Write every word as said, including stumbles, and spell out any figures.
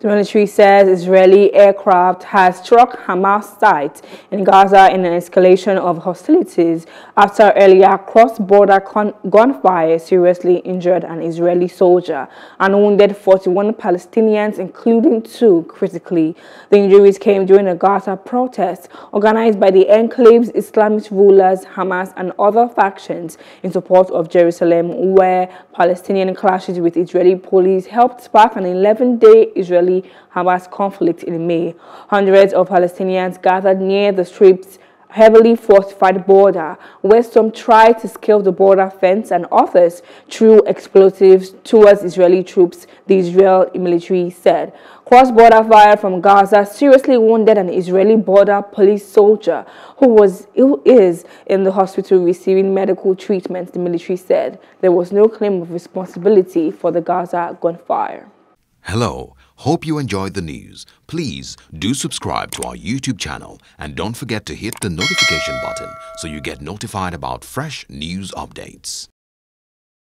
The military says Israeli aircraft has struck Hamas sites in Gaza in an escalation of hostilities after earlier cross-border gunfire seriously injured an Israeli soldier and wounded forty-one Palestinians, including two critically. The injuries came during a Gaza protest organized by the enclave's Islamist rulers, Hamas, and other factions in support of Jerusalem, where Palestinian clashes with Israeli police helped spark an eleven-day Israeli Hamas conflict in May. Hundreds of Palestinians gathered near the Strip's heavily fortified border, where some tried to scale the border fence and others threw explosives towards Israeli troops, the Israeli military said. Cross-border fire from Gaza seriously wounded an Israeli border police soldier who was who is in the hospital receiving medical treatment, the military said. There was no claim of responsibility for the Gaza gunfire. Hello, hope you enjoyed the news. Please do subscribe to our YouTube channel and don't forget to hit the notification button so you get notified about fresh news updates.